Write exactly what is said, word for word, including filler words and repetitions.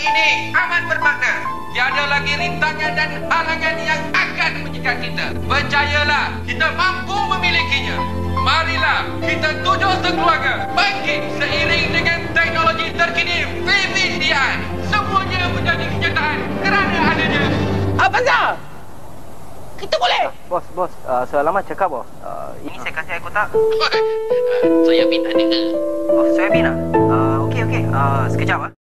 ini amat bermakna. Tiada lagi rintangan dan halangan yang akan menyekat kita. Percayalah, kita mampu memilikinya. Marilah kita tujuh sekeluarga bangkit seiring dengan teknologi terkini V V D I. Semuanya menjadi kenyataan kerana adanya. Apa sah? Kita boleh. Bos, bos, uh, saya lama cakap bos. Uh, ini saya kasih air kotak. Soya bin ada ke? Oh, soya bin ah? Uh, okey, okey. Uh, sekejap ah.